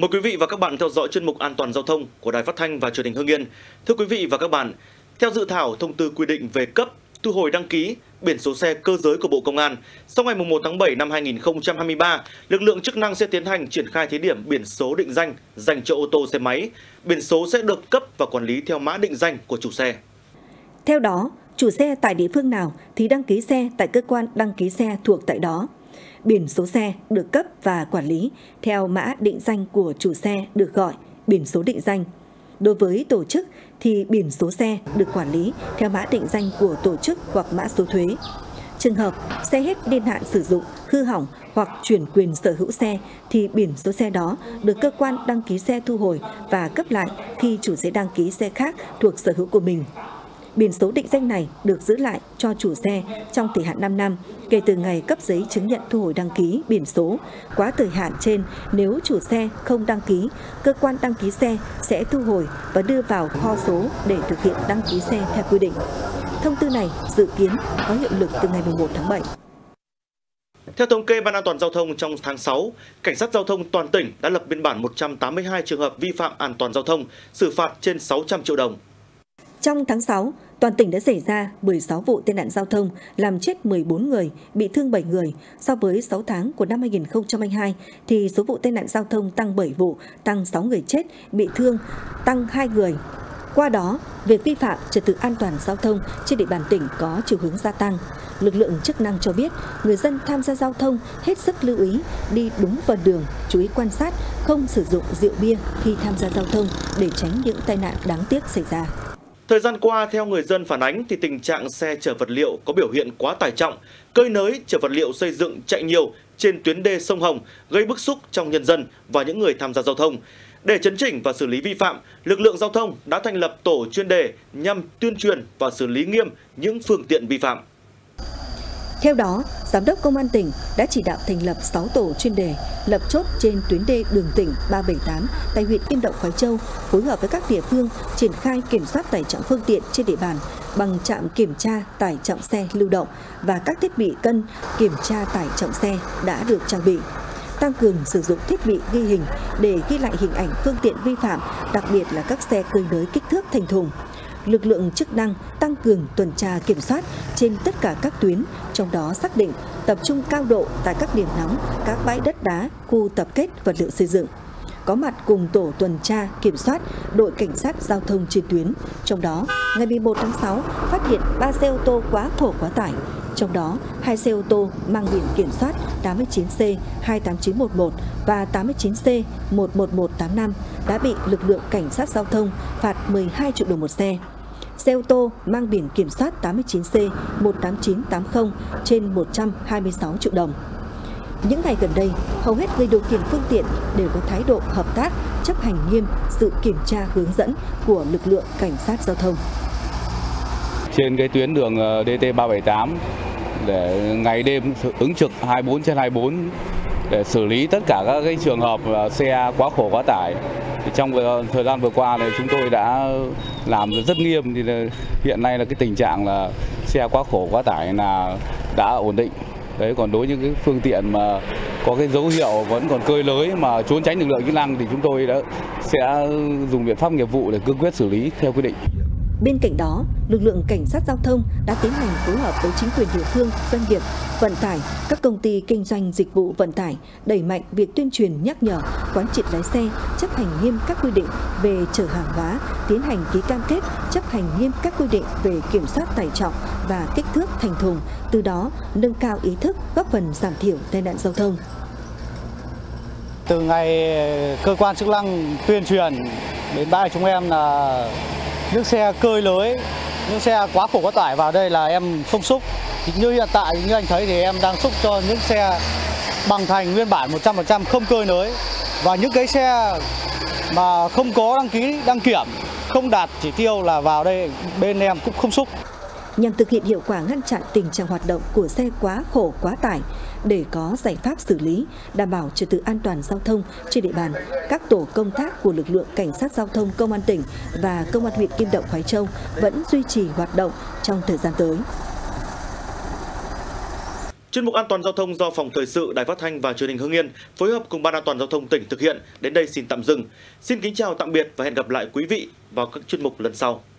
Mời quý vị và các bạn theo dõi chuyên mục An toàn giao thông của Đài Phát thanh và Truyền hình Hưng Yên. Thưa quý vị và các bạn, theo dự thảo thông tư quy định về cấp, thu hồi đăng ký biển số xe cơ giới của Bộ Công an, sau ngày 1 tháng 7 năm 2023, lực lượng chức năng sẽ tiến hành triển khai thí điểm biển số định danh dành cho ô tô xe máy. Biển số sẽ được cấp và quản lý theo mã định danh của chủ xe. Theo đó, chủ xe tại địa phương nào thì đăng ký xe tại cơ quan đăng ký xe thuộc tại đó. Biển số xe được cấp và quản lý theo mã định danh của chủ xe được gọi biển số định danh. Đối với tổ chức thì biển số xe được quản lý theo mã định danh của tổ chức hoặc mã số thuế. Trường hợp xe hết niên hạn sử dụng, hư hỏng hoặc chuyển quyền sở hữu xe thì biển số xe đó được cơ quan đăng ký xe thu hồi và cấp lại khi chủ sẽ đăng ký xe khác thuộc sở hữu của mình. Biển số định danh này được giữ lại cho chủ xe trong thời hạn 5 năm kể từ ngày cấp giấy chứng nhận thu hồi đăng ký biển số. Quá thời hạn trên, nếu chủ xe không đăng ký, cơ quan đăng ký xe sẽ thu hồi và đưa vào kho số để thực hiện đăng ký xe theo quy định. Thông tư này dự kiến có hiệu lực từ ngày 1 tháng 7. Theo thống kê Ban An toàn giao thông trong tháng 6, Cảnh sát giao thông toàn tỉnh đã lập biên bản 182 trường hợp vi phạm an toàn giao thông, xử phạt trên 600 triệu đồng. Trong tháng 6, toàn tỉnh đã xảy ra 16 vụ tai nạn giao thông, làm chết 14 người, bị thương 7 người. So với 6 tháng của năm 2022, thì số vụ tai nạn giao thông tăng 7 vụ, tăng 6 người chết, bị thương, tăng 2 người. Qua đó, việc vi phạm trật tự an toàn giao thông trên địa bàn tỉnh có chiều hướng gia tăng. Lực lượng chức năng cho biết, người dân tham gia giao thông hết sức lưu ý, đi đúng phần đường, chú ý quan sát, không sử dụng rượu bia khi tham gia giao thông để tránh những tai nạn đáng tiếc xảy ra. Thời gian qua, theo người dân phản ánh thì tình trạng xe chở vật liệu có biểu hiện quá tải trọng, cơi nới chở vật liệu xây dựng chạy nhiều trên tuyến đê sông Hồng gây bức xúc trong nhân dân và những người tham gia giao thông. Để chấn chỉnh và xử lý vi phạm, lực lượng giao thông đã thành lập tổ chuyên đề nhằm tuyên truyền và xử lý nghiêm những phương tiện vi phạm. Theo đó, Giám đốc Công an tỉnh đã chỉ đạo thành lập 6 tổ chuyên đề, lập chốt trên tuyến đê đường tỉnh 378 tại huyện Kim Động, Khoái Châu, phối hợp với các địa phương triển khai kiểm soát tải trọng phương tiện trên địa bàn bằng trạm kiểm tra tải trọng xe lưu động và các thiết bị cân kiểm tra tải trọng xe đã được trang bị. Tăng cường sử dụng thiết bị ghi hình để ghi lại hình ảnh phương tiện vi phạm, đặc biệt là các xe cơi nới kích thước thành thùng. Lực lượng chức năng tăng cường tuần tra kiểm soát trên tất cả các tuyến, trong đó xác định tập trung cao độ tại các điểm nóng, các bãi đất đá, khu tập kết vật liệu xây dựng. Có mặt cùng tổ tuần tra kiểm soát đội cảnh sát giao thông trên tuyến. Trong đó, ngày 11 tháng 6 phát hiện 3 xe ô tô quá khổ quá tải. Trong đó, 2 xe ô tô mang biển kiểm soát 89C 28911 và 89C 11185 đã bị lực lượng cảnh sát giao thông phạt 12 triệu đồng một xe. Xe ô tô mang biển kiểm soát 89C 18980 trên 126 triệu đồng. Những ngày gần đây, hầu hết người điều khiển phương tiện đều có thái độ hợp tác, chấp hành nghiêm sự kiểm tra hướng dẫn của lực lượng cảnh sát giao thông. Trên cái tuyến đường DT378 để ngày đêm ứng trực 24/24 để xử lý tất cả các cái trường hợp xe quá khổ quá tải. Thì trong thời gian vừa qua này chúng tôi đã làm rất nghiêm, thì hiện nay là cái tình trạng là xe quá khổ quá tải là đã ổn định. Đấy, còn đối với những cái phương tiện mà có cái dấu hiệu vẫn còn cơi nới mà trốn tránh lực lượng chức năng thì chúng tôi sẽ dùng biện pháp nghiệp vụ để cương quyết xử lý theo quy định. Bên cạnh đó, lực lượng cảnh sát giao thông đã tiến hành phối hợp với chính quyền địa phương, doanh nghiệp, vận tải, các công ty kinh doanh dịch vụ vận tải, đẩy mạnh việc tuyên truyền nhắc nhở, quán triệt lái xe, chấp hành nghiêm các quy định về chở hàng hóa, tiến hành ký cam kết, chấp hành nghiêm các quy định về kiểm soát tải trọng và kích thước thành thùng, từ đó nâng cao ý thức, góp phần giảm thiểu tai nạn giao thông. Từ ngày cơ quan chức năng tuyên truyền đến ba chúng em là những xe cơi nới, những xe quá khổ quá tải vào đây là em không xúc. Thì như hiện tại như anh thấy thì em đang xúc cho những xe bằng thành nguyên bản 100% không cơi nới, và những cái xe mà không có đăng ký đăng kiểm, không đạt chỉ tiêu là vào đây bên em cũng không xúc. Nhằm thực hiện hiệu quả ngăn chặn tình trạng hoạt động của xe quá khổ quá tải, để có giải pháp xử lý, đảm bảo trật tự an toàn giao thông trên địa bàn, các tổ công tác của lực lượng cảnh sát giao thông Công an tỉnh và Công an huyện Kim Động, Khoái Châu vẫn duy trì hoạt động trong thời gian tới. Chuyên mục An toàn giao thông do Phòng Thời sự Đài Phát thanh và Truyền hình Hưng Yên phối hợp cùng Ban An toàn giao thông tỉnh thực hiện đến đây xin tạm dừng. Xin kính chào tạm biệt và hẹn gặp lại quý vị vào các chuyên mục lần sau.